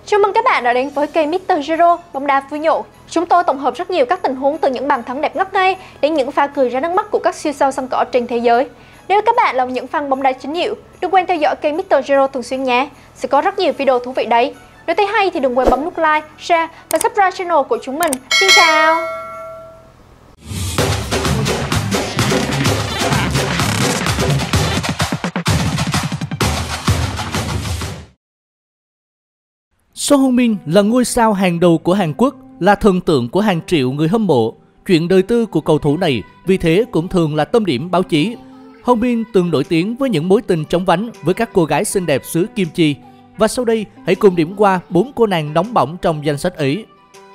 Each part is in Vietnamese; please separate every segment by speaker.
Speaker 1: Chào mừng các bạn đã đến với kênh Mr. Zero bóng đá vui nhộn. Chúng tôi tổng hợp rất nhiều các tình huống từ những bàn thắng đẹp ngất ngây đến những pha cười ra nước mắt của các siêu sao sân cỏ trên thế giới. Nếu các bạn là những fan bóng đá chính hiệu, đừng quên theo dõi kênh Mr. Zero thường xuyên nhé. Sẽ có rất nhiều video thú vị đấy. Nếu thấy hay thì đừng quên bấm nút like, share và subscribe channel của chúng mình. Xin chào!
Speaker 2: Son Heung-min là ngôi sao hàng đầu của Hàn Quốc, là thần tượng của hàng triệu người hâm mộ. Chuyện đời tư của cầu thủ này vì thế cũng thường là tâm điểm báo chí. Heung-min từng nổi tiếng với những mối tình chóng vánh với các cô gái xinh đẹp xứ Kim Chi. Và sau đây, hãy cùng điểm qua 4 cô nàng nóng bỏng trong danh sách ấy.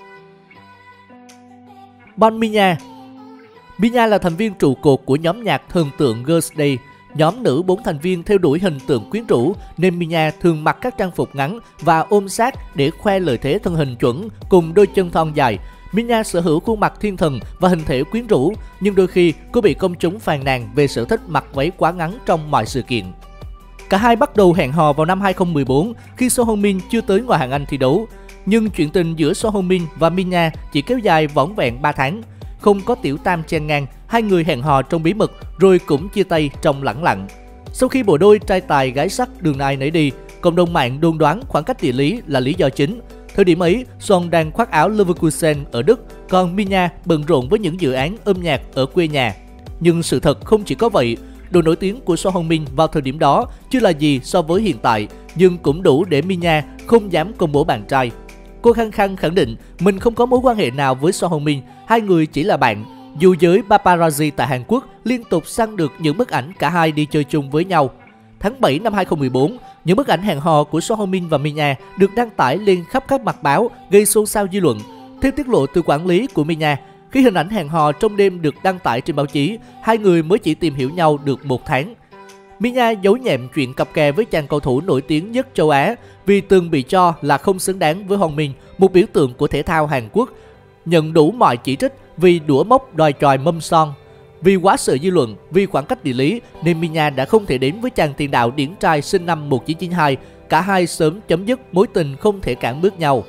Speaker 2: Bon Minya. Minya là thành viên trụ cột của nhóm nhạc thần tượng Girls' Day. Nhóm nữ 4 thành viên theo đuổi hình tượng quyến rũ nên Minya thường mặc các trang phục ngắn và ôm sát để khoe lợi thế thân hình chuẩn cùng đôi chân thon dài. Minya sở hữu khuôn mặt thiên thần và hình thể quyến rũ, nhưng đôi khi cô bị công chúng phàn nàn về sở thích mặc váy quá ngắn trong mọi sự kiện. Cả hai bắt đầu hẹn hò vào năm 2014 khi Son Heung-min chưa tới ngoại hạng Anh thi đấu. Nhưng chuyện tình giữa Son Heung-min và Minya chỉ kéo dài vỏn vẹn 3 tháng. Không có tiểu tam chen ngang, hai người hẹn hò trong bí mật rồi cũng chia tay trong lẳng lặng. Sau khi bộ đôi trai tài gái sắc đường ai nấy đi, cộng đồng mạng đồn đoán khoảng cách địa lý là lý do chính. Thời điểm ấy, Son đang khoác áo Leverkusen ở Đức, còn Minya bận rộn với những dự án âm nhạc ở quê nhà. Nhưng sự thật không chỉ có vậy, độ nổi tiếng của Son Heung-min vào thời điểm đó chưa là gì so với hiện tại, nhưng cũng đủ để Minya không dám công bố bạn trai. Cô khăng khăng khẳng định mình không có mối quan hệ nào với Son Heung-min, hai người chỉ là bạn. Dù giới paparazzi tại Hàn Quốc liên tục săn được những bức ảnh cả hai đi chơi chung với nhau. Tháng 7 năm 2014, những bức ảnh hẹn hò của Son Heung-min và Minya được đăng tải lên khắp các mặt báo, gây xôn xao dư luận. Theo tiết lộ từ quản lý của Minya, khi hình ảnh hẹn hò trong đêm được đăng tải trên báo chí, hai người mới chỉ tìm hiểu nhau được 1 tháng. Minya giấu nhẹm chuyện cặp kè với chàng cầu thủ nổi tiếng nhất châu Á vì từng bị cho là không xứng đáng với Heung-min, một biểu tượng của thể thao Hàn Quốc, nhận đủ mọi chỉ trích vì đũa mốc đòi tròi mâm son. Vì quá sợ dư luận, vì khoảng cách địa lý nên Minya đã không thể đến với chàng tiền đạo điển trai sinh năm 1992, cả hai sớm chấm dứt mối tình không thể cản bước nhau.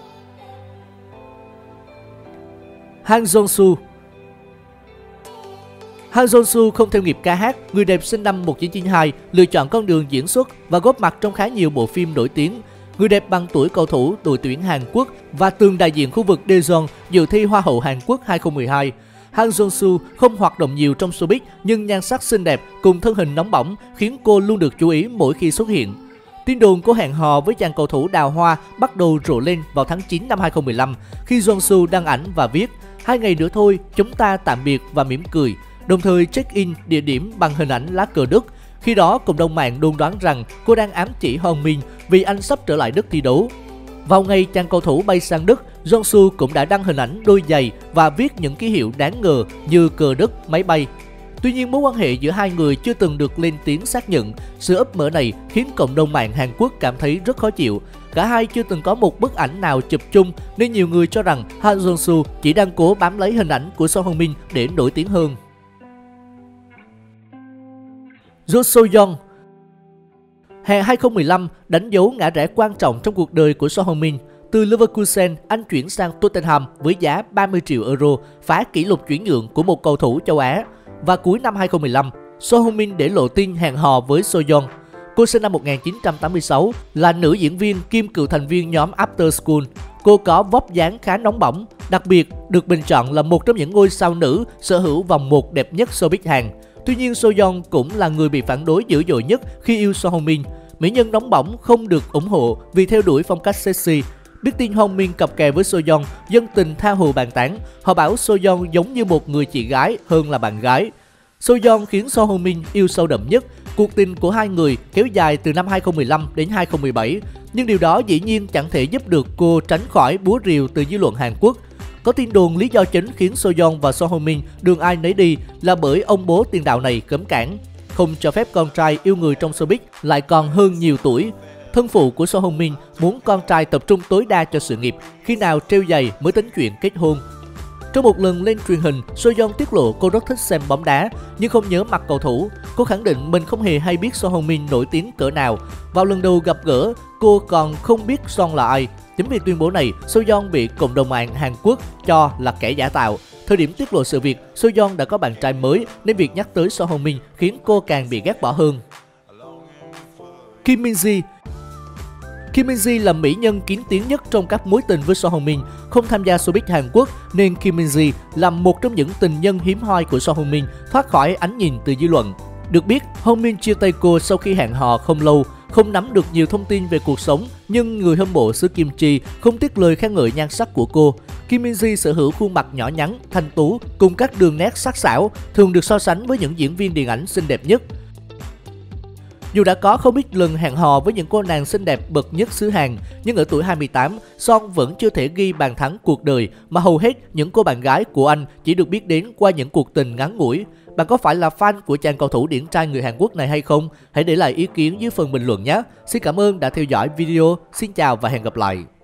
Speaker 2: Han Jong-soo. Han Jong-soo không theo nghiệp ca hát, người đẹp sinh năm 1992 lựa chọn con đường diễn xuất và góp mặt trong khá nhiều bộ phim nổi tiếng. Người đẹp bằng tuổi cầu thủ đội tuyển Hàn Quốc và từng đại diện khu vực Daejeon dự thi Hoa hậu Hàn Quốc 2012. Han Jong-soo không hoạt động nhiều trong showbiz nhưng nhan sắc xinh đẹp cùng thân hình nóng bỏng khiến cô luôn được chú ý mỗi khi xuất hiện. Tin đồn cô hẹn hò với chàng cầu thủ đào hoa bắt đầu rộ lên vào tháng 9 năm 2015 khi Jong-soo đăng ảnh và viết "2 ngày nữa thôi, chúng ta tạm biệt" và mỉm cười, đồng thời check-in địa điểm bằng hình ảnh lá cờ Đức. Khi đó, cộng đồng mạng đồn đoán rằng cô đang ám chỉ Heung-min vì anh sắp trở lại Đức thi đấu. Vào ngày chàng cầu thủ bay sang Đức, Jong-soo cũng đã đăng hình ảnh đôi giày và viết những ký hiệu đáng ngờ như cờ Đức, máy bay. Tuy nhiên, mối quan hệ giữa hai người chưa từng được lên tiếng xác nhận. Sự ấp mở này khiến cộng đồng mạng Hàn Quốc cảm thấy rất khó chịu. Cả hai chưa từng có một bức ảnh nào chụp chung nên nhiều người cho rằng Han Jong-soo chỉ đang cố bám lấy hình ảnh của Son Heung-min để nổi tiếng hơn. Jo So-young. Hè 2015 đánh dấu ngã rẽ quan trọng trong cuộc đời của Son Heung-min. Từ Leverkusen, anh chuyển sang Tottenham với giá 30 triệu euro, phá kỷ lục chuyển nhượng của một cầu thủ châu Á. Và cuối năm 2015, Son Heung-min để lộ tin hẹn hò với So-young. Cô sinh năm 1986, là nữ diễn viên kiêm cựu thành viên nhóm After School. Cô có vóc dáng khá nóng bỏng, đặc biệt được bình chọn là một trong những ngôi sao nữ sở hữu vòng một đẹp nhất showbiz Hàn. Tuy nhiên, So-young cũng là người bị phản đối dữ dội nhất khi yêu Son Heung-min. Mỹ nhân nóng bỏng không được ủng hộ vì theo đuổi phong cách sexy. Biết tin Heung-min cặp kè với So-young, dân tình tha hồ bàn tán. Họ bảo So-young giống như một người chị gái hơn là bạn gái. So-young khiến Son Heung-min yêu sâu đậm nhất. Cuộc tình của hai người kéo dài từ năm 2015 đến 2017. Nhưng điều đó dĩ nhiên chẳng thể giúp được cô tránh khỏi búa rìu từ dư luận Hàn Quốc. Có tin đồn lý do chính khiến So-young và Son Heung-min đường ai nấy đi là bởi ông bố tiền đạo này cấm cản, không cho phép con trai yêu người trong showbiz lại còn hơn nhiều tuổi. Thân phụ của Son Heung-min muốn con trai tập trung tối đa cho sự nghiệp, khi nào treo giày mới tính chuyện kết hôn. Trong một lần lên truyền hình, So-young tiết lộ cô rất thích xem bóng đá nhưng không nhớ mặt cầu thủ. Cô khẳng định mình không hề hay biết Son Heung-min nổi tiếng cỡ nào. Vào lần đầu gặp gỡ, cô còn không biết Son là ai. Chính vì tuyên bố này, Soyeon bị cộng đồng mạng Hàn Quốc cho là kẻ giả tạo. Thời điểm tiết lộ sự việc, Soyeon đã có bạn trai mới nên việc nhắc tới Son Heung Min khiến cô càng bị ghét bỏ hơn. Kim Min Ji. Kim Min Ji là mỹ nhân kín tiếng nhất trong các mối tình với Son Heung Min, không tham gia showbiz Hàn Quốc nên Kim Min Ji là một trong những tình nhân hiếm hoi của Son Heung Min thoát khỏi ánh nhìn từ dư luận. Được biết, Heung Min chia tay cô sau khi hẹn hò không lâu, không nắm được nhiều thông tin về cuộc sống, nhưng người hâm mộ xứ Kim Chi không tiếc lời khen ngợi nhan sắc của cô. Kim Min Ji sở hữu khuôn mặt nhỏ nhắn, thanh tú cùng các đường nét sắc sảo, thường được so sánh với những diễn viên điện ảnh xinh đẹp nhất. Dù đã có không ít lần hẹn hò với những cô nàng xinh đẹp bậc nhất xứ Hàn, nhưng ở tuổi 28, Son vẫn chưa thể ghi bàn thắng cuộc đời mà hầu hết những cô bạn gái của anh chỉ được biết đến qua những cuộc tình ngắn ngủi. Bạn có phải là fan của chàng cầu thủ điển trai người Hàn Quốc này hay không? Hãy để lại ý kiến dưới phần bình luận nhé! Xin cảm ơn đã theo dõi video, xin chào và hẹn gặp lại!